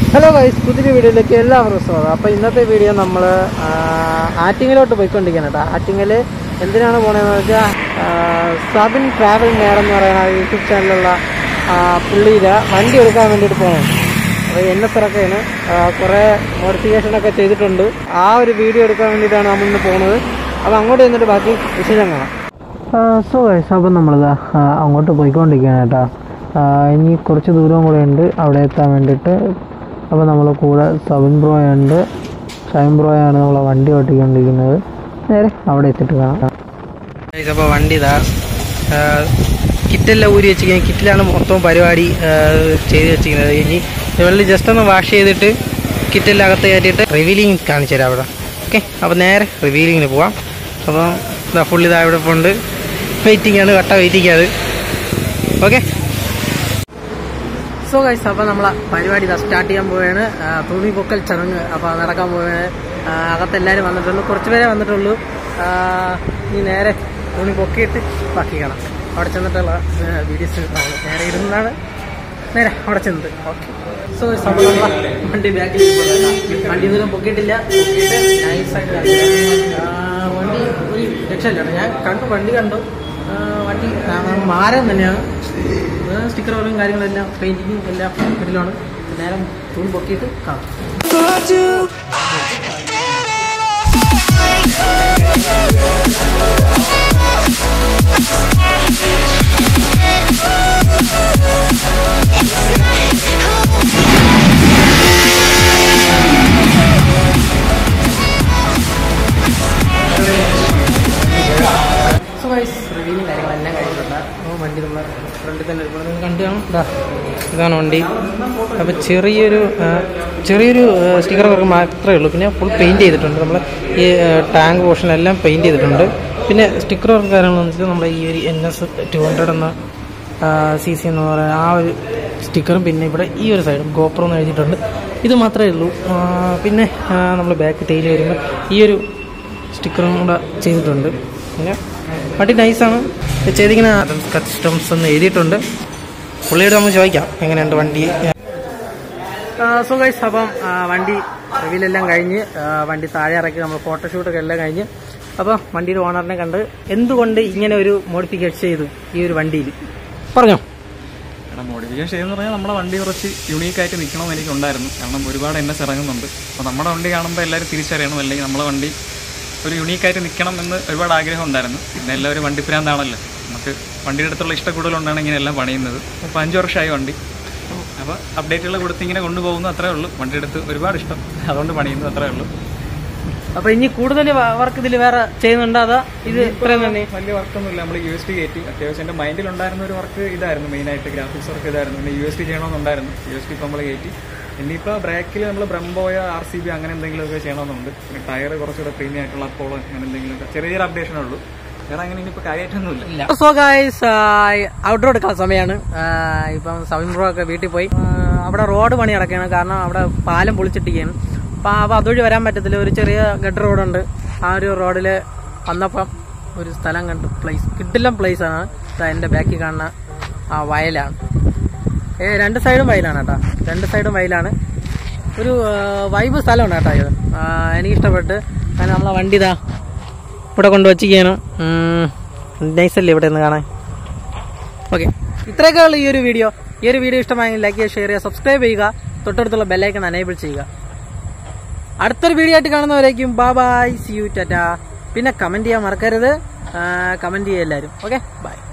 Hello guys, പുതിയ വീഡിയോയിലേക്ക് എല്ലാവർക്കും സ്വാഗതം. അപ്പോൾ ഇന്നത്തെ വീഡിയോ നമ്മൾ ആറ്റിങ്ങലോട്ട് പോയിക്കൊണ്ടിരിക്കുകയാണ് കേട്ടോ. ആറ്റിങ്ങൽ എന്തിനാണ് പോകണമെന്ന് വെച്ചാൽ സബിൻ ട്രാവൽ നേരം എന്ന് പറയുന്ന യൂട്യൂബ് ചാനലിലുള്ള പുള്ളിയുടെ വണ്ടി എടുക്കാൻ വേണ്ടിയിട്ട് പോകണം. അപ്പോൾ NS കുറേ മോഡിഫിക്കേഷനൊക്കെ ചെയ്തിട്ടുണ്ട്. ആ ഒരു വീഡിയോ എടുക്കാൻ വേണ്ടിയിട്ടാണ് നമ്മളിന്ന് പോകുന്നത്. അപ്പോൾ അങ്ങോട്ട് ചെന്നിട്ട് ബാക്കി വിശേഷം കാണാം. സോ ഗൈസ്, അപ്പോൾ നമ്മളിതാ അങ്ങോട്ട് പോയിക്കൊണ്ടിരിക്കുകയാണ് കേട്ടോ. ഇനി കുറച്ച് ദൂരം കൂടെ ഉണ്ട് അവിടെ എത്താൻ വേണ്ടിയിട്ട്. അപ്പോൾ നമ്മൾ കൂടെ സബിൻ ബ്രോയുണ്ട്, ഷൈൻ ബ്രോയാണ് നമ്മളെ വണ്ടി ഓട്ടിക്കൊണ്ടിരിക്കുന്നത്. നേരെ അവിടെ എത്തിയിട്ട് കാണാം. അപ്പോൾ വണ്ടി ഇതാ കിറ്റെല്ലാം ഊരി വെച്ചിരിക്കുന്നത്. കിറ്റിലാണ് മൊത്തം പരിപാടി ചെയ്ത് വെച്ചിരിക്കുന്നത്. ഇനി ഇവളിൽ ജസ്റ്റ് ഒന്ന് വാഷ് ചെയ്തിട്ട് കിറ്റെല്ലാം അകത്ത് കയറ്റിയിട്ട് റിവീലിംഗ് കാണിച്ചു തരാം അവിടെ. ഓക്കെ, അപ്പോൾ നേരെ റിവീലിങ്ങിന് പോവാം. അപ്പോൾ ഇതാ ഫുൾ ഇതാ ഇവിടെ ഉണ്ട്, വെയിറ്റിംഗ് ആണ്, കട്ട വെയിറ്റിംഗ് ആണ്. ഓക്കെ, സോ ഗൈസ്, അപ്പോൾ നമ്മളെ പരിപാടി ഇതാ സ്റ്റാർട്ട് ചെയ്യാൻ പോവുകയാണ്. തുണി പൊക്കൽ ചടങ്ങ് അപ്പോൾ നടക്കാൻ പോവുകയാണ്. അകത്തെല്ലാവരും വന്നിട്ടുള്ളൂ, കുറച്ച് പേരെ വന്നിട്ടുള്ളൂ. ഇനി നേരെ തുണി പൊക്കിയിട്ട് ബാക്കി കാണാം. അവിടെ ചെന്നിട്ടുള്ള വീഡിയോസ് നേരെ ഇരുന്നാണ് നേരെ അവിടെ ചെന്നത്. ഓക്കെ, സോ അപ്പോൾ നമ്മളെ വണ്ടി ബാക്കിൽ വണ്ടി ഇതൊന്നും പൊക്കിയിട്ടില്ല. പൊക്കിയിട്ട് നൈസായിട്ട് വണ്ടി ഒരു രക്ഷയില്ല. ഞാൻ വണ്ടി കണ്ടു. വണ്ടി മാരം തന്നെയാണ്. സ്റ്റിക്കർ വർക്കും കാര്യങ്ങളെല്ലാം പെയിന്റിങ്ങും എല്ലാം വീട്ടിലാണ്. നേരം തുണി പൊക്കിയിട്ട് കാണാം. റിവ്യൂവും കാര്യങ്ങളെല്ലാം കഴിഞ്ഞിട്ടുണ്ട്. വണ്ടി നമ്മൾ ഫ്രണ്ടിൽ തന്നെ കണ്ടു കാണും. ഇതാണ് വണ്ടി. അപ്പോൾ ചെറിയൊരു സ്റ്റിക്കർ വർക്ക് മാത്രമേ ഉള്ളൂ. പിന്നെ ഫുൾ പെയിൻറ്റ് ചെയ്തിട്ടുണ്ട്. നമ്മൾ ഈ ടാങ്ക് പോർഷനെല്ലാം പെയിൻറ്റ് ചെയ്തിട്ടുണ്ട്. പിന്നെ സ്റ്റിക്കർ വർക്ക് കാര്യങ്ങളെന്ന് വെച്ചാൽ നമ്മുടെ ഈ ഒരു NS 200 എന്ന CC എന്ന് പറയുന്ന ആ ഒരു സ്റ്റിക്കറും, പിന്നെ ഇവിടെ ഈ ഒരു സൈഡും ഗോപ്രോ എന്ന് എഴുതിയിട്ടുണ്ട്. ഇത് മാത്രമേ ഉള്ളൂ. പിന്നെ നമ്മൾ ബാക്ക് ടെയിൽ വരുമ്പോൾ ഈ ഒരു സ്റ്റിക്കറും കൂടെ ചെയ്തിട്ടുണ്ട്. പിന്നെ വണ്ടി നൈസാണ് ചെയ്തിങ്ങനെ കസ്റ്റംസ് എന്ന് എഴുതിയിട്ടുണ്ട്. പുള്ളിയോട് നമ്മൾ ചോദിക്കാം എങ്ങനെയുണ്ട് വണ്ടി. സോ ഗൈസ്, അപ്പം വണ്ടി റിവ്യൂലെല്ലാം കഴിഞ്ഞ് വണ്ടി താഴെ ഇറക്കി നമ്മൾ ഫോട്ടോഷൂട്ടൊക്കെ എല്ലാം കഴിഞ്ഞ് അപ്പോൾ വണ്ടിയുടെ ഓണറിനെ കണ്ട് എന്തുകൊണ്ട് ഇങ്ങനെ ഒരു മോഡിഫിക്കേഷൻ ചെയ്തു ഈ ഒരു വണ്ടിയിൽ പറഞ്ഞോ. മോഡിഫിക്കേഷൻ ചെയ്തെന്ന് പറഞ്ഞാൽ നമ്മുടെ വണ്ടി കുറച്ച് യുണീക്കായിട്ട് നിൽക്കണമെന്ന് എനിക്കുണ്ടായിരുന്നു. കാരണം ഒരുപാട് NS ഇറങ്ങുന്നുണ്ട്. അപ്പോൾ നമ്മുടെ വണ്ടി കാണുമ്പോൾ എല്ലാവരും തിരിച്ചറിയണം, അല്ലെങ്കിൽ നമ്മളെ വണ്ടി ഒരു യുണീക്കായിട്ട് നിൽക്കണം എന്ന് ഒരുപാട് ആഗ്രഹം ഉണ്ടായിരുന്നു. പിന്നെ എല്ലാവരും വണ്ടി പ്രാന്താണല്ലോ. നമുക്ക് വണ്ടിയുടെ അടുത്തുള്ള ഇഷ്ടം കൂടുതലുണ്ടാണ് ഇങ്ങനെ എല്ലാം പണിയുന്നത്. അപ്പോൾ 5 വർഷമായി വണ്ടി. അപ്പോൾ അപ്ഡേറ്റുകൾ കൊടുത്ത് ഇങ്ങനെ കൊണ്ടുപോകുന്നു, അത്രേ ഉള്ളൂ. വണ്ടിയുടെ അടുത്ത് ഒരുപാട് ഇഷ്ടം, അതുകൊണ്ട് പണിയുന്നു, അത്രേ ഉള്ളൂ. അപ്പോൾ ഇനി കൂടുതൽ വർക്ക് ഇതിൽ വേറെ ചെയ്യുന്നുണ്ടോ? അതാ ഇത് ഇത്രയും തന്നെ വലിയ വർക്കൊന്നുമില്ല. നമ്മൾ USD കയറ്റി. അത്യാവശ്യം എൻ്റെ മൈൻഡിലുണ്ടായിരുന്ന ഒരു വർക്ക് ഇതായിരുന്നു, മെയിനായിട്ട് ഗ്രാഫിക്സ് വർക്ക് ഇതായിരുന്നു. പിന്നെ USD ചെയ്യണമെന്നുണ്ടായിരുന്നു. USD ഇപ്പോൾ നമ്മൾ കയറ്റി. ഇനിയിപ്പോൾ ബ്രേക്കിൽ നമ്മൾ ബ്രംബോയോ RCB അങ്ങനെ എന്തെങ്കിലുമൊക്കെ ചെയ്യണമെന്നുണ്ട്. പിന്നെ ടയർ കുറച്ചുകൂടെ പ്രീമിയം ആയിട്ടുള്ള അപ്പോളോ അങ്ങനെ എന്തെങ്കിലുമൊക്കെ ചെറിയ അപ്ഡേഷനേ ഉള്ളൂ. വേറെ അങ്ങനെ ഇനിയിപ്പോൾ കാര്യമായിട്ടൊന്നുമില്ല. സോ ഗൈസ്, ഔട്ട്ഡോർ എടുക്കാൻ സമയമാണ്. ഇപ്പം സബിൻ ബ്രോ ഒക്കെ വീട്ടിൽ പോയി. അവിടെ റോഡ് പണി നടക്കുകയാണ്. കാരണം അവിടെ പാലം പൊളിച്ചിട്ടിരിക്കുകയാണ്. അപ്പോൾ അതുവഴി വരാൻ പറ്റത്തില്ല. ഒരു ചെറിയ ഗട്ടർ റോഡുണ്ട്. ആ ഒരു റോഡിൽ വന്നപ്പം ഒരു സ്ഥലം കണ്ട് കിട്ടില്ല പ്ലേസാണ്. എൻ്റെ ബാക്കിൽ കാണുന്ന ആ വയലാണ്. 2 സൈഡും വയലാണ് കേട്ടോ. 2 സൈഡും വയലാണ്. ഒരു വൈബ് സ്ഥലമാണ് കേട്ടോ ഇത്. എനിക്കിഷ്ടപ്പെട്ട്. കാരണം നമ്മളെ വണ്ടി ഇതാ ഇവിടെ കൊണ്ടുവച്ചിരിക്കുകയാണ്. നൈസല്ലേ ഇവിടെ നിന്ന് കാണാൻ. ഓക്കെ, ഇത്രയൊക്കെ ഉള്ളൂ ഈ ഒരു വീഡിയോ. ഈ ഒരു വീഡിയോ ഇഷ്ടമായെങ്കിൽ ലൈക്ക് ചെയ്യുക, ഷെയർ ചെയ്യുക, സബ്സ്ക്രൈബ് ചെയ്യുക, തൊട്ടടുത്തുള്ള ബെല്ലൈക്കൺ എനേബിൾ ചെയ്യുക. അടുത്തൊരു വീഡിയോ ആയിട്ട് കാണുന്നവരേക്കും ബൈ ബൈ, സി യു, ടാറ്റാ. പിന്നെ കമൻറ്റ് ചെയ്യാൻ മറക്കരുത്. കമൻറ്റ് ചെയ്യുക എല്ലാവരും. Okay, by.